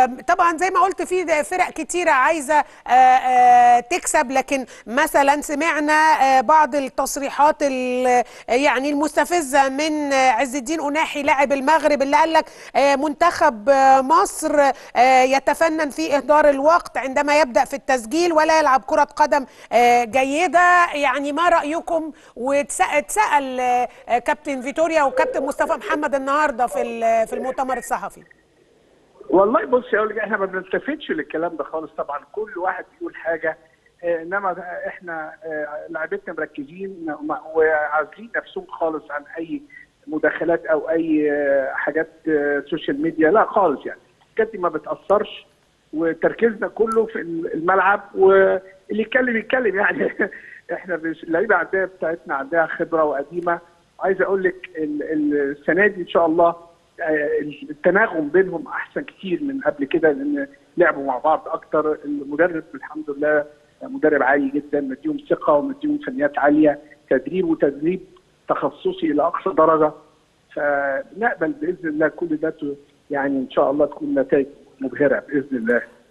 طبعا زي ما قلت في فرق كتيرة عايزة تكسب، لكن مثلا سمعنا بعض التصريحات يعني المستفزة من عز الدين أناحي لاعب المغرب، اللي قال لك منتخب مصر يتفنن في إهدار الوقت عندما يبدأ في التسجيل ولا يلعب كرة قدم جيدة. يعني ما رأيكم؟ واتسأل كابتن فيتوريا وكابتن مصطفى محمد النهارده في المؤتمر الصحفي. والله بص اقول لك، احنا ما بنلتفتش للكلام ده خالص. طبعا كل واحد بيقول حاجه، انما احنا لعيبتنا مركزين وعازلين نفسهم خالص عن اي مداخلات او اي حاجات سوشيال ميديا، لا خالص. يعني الحاجات دي ما بتاثرش، وتركيزنا كله في الملعب، واللي يتكلم يتكلم يعني. احنا اللعيبه عندنا بتاعتنا عندها خبره وقديمه. عايز اقول لك السنه دي ان شاء الله التناغم بينهم احسن كتير من قبل كده، لان لعبوا مع بعض اكتر. المدرب الحمد لله مدرب عالي جدا، مديهم ثقه ومديهم فنيات عاليه، تدريب تخصصي الى اقصى درجه. فنقبل باذن الله كل ده، يعني ان شاء الله تكون نتائج مبهره باذن الله.